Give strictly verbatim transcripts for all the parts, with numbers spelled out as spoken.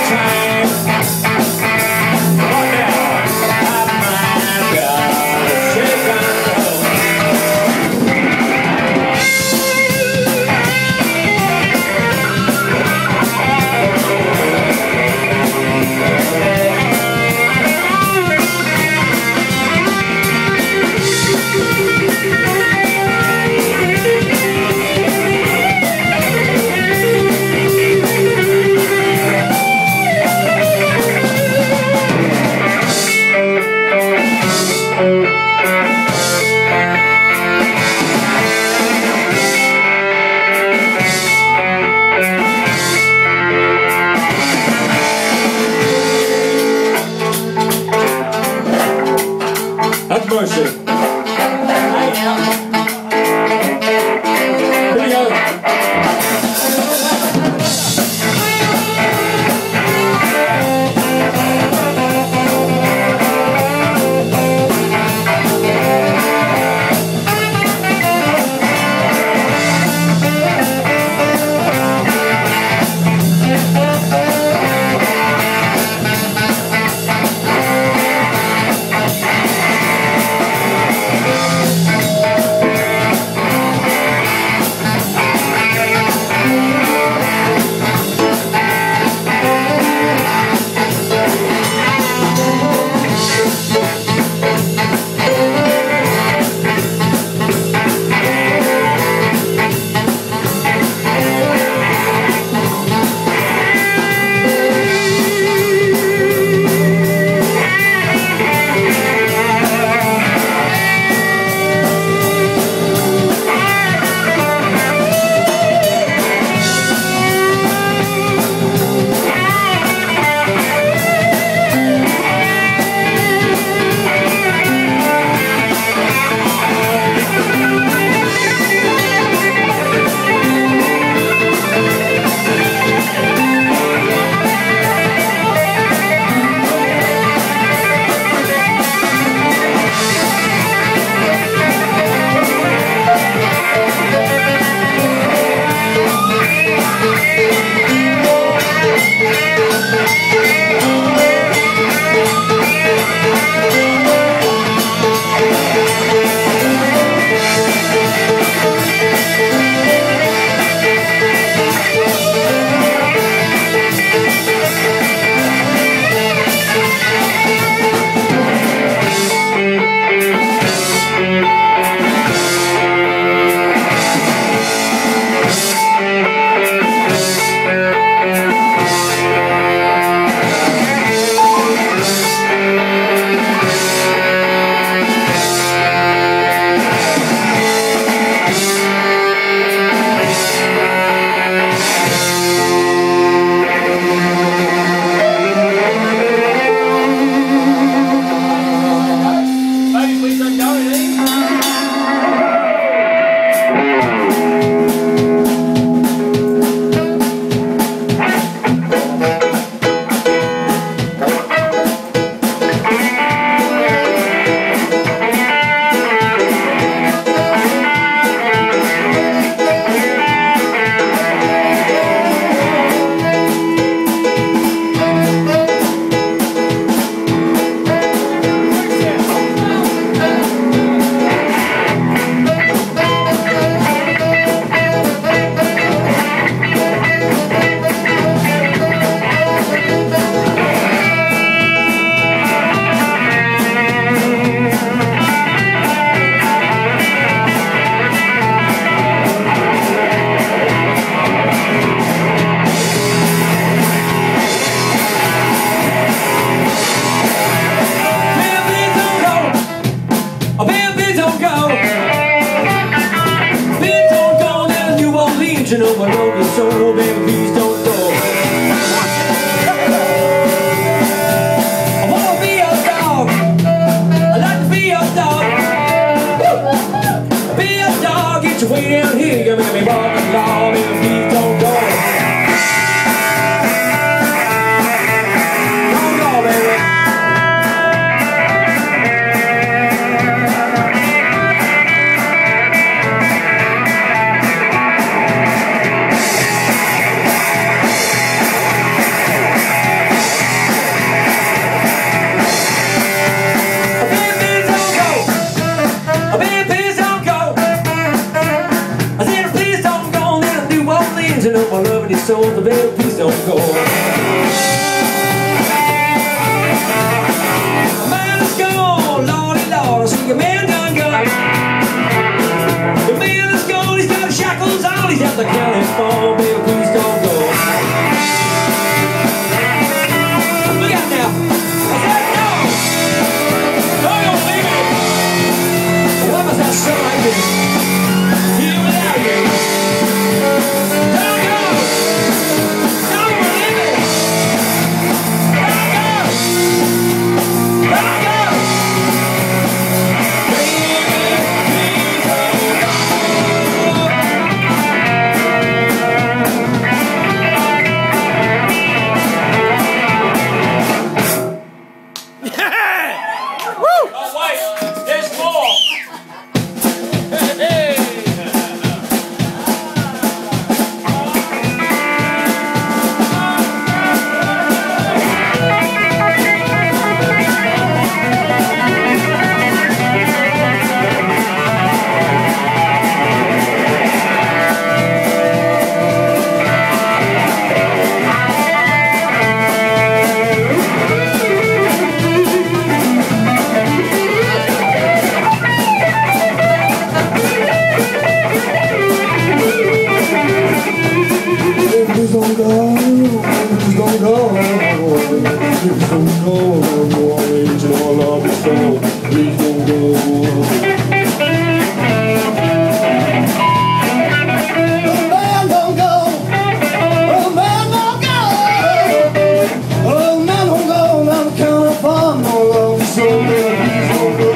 Have mercy. I am. Video. go. Man is gone, Lordy Lord, I see your man done gone. The man is gone, he's got the shackles on, he's at the county farm, baby, please don't go. Look out now. I said no! No, don't leave me! Why must I sound like this? Here without you. Don't go! Don't leave me! Don't go! Don't go! Please don't go, please don't go, please don't go, New Orleans, you know I love you so, please don't go. Oh man, don't go, oh man, don't go, oh man, don't go, I'm counting for no love you so, please don't go.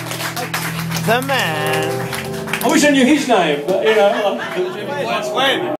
The man. I wish I knew his name, but you know.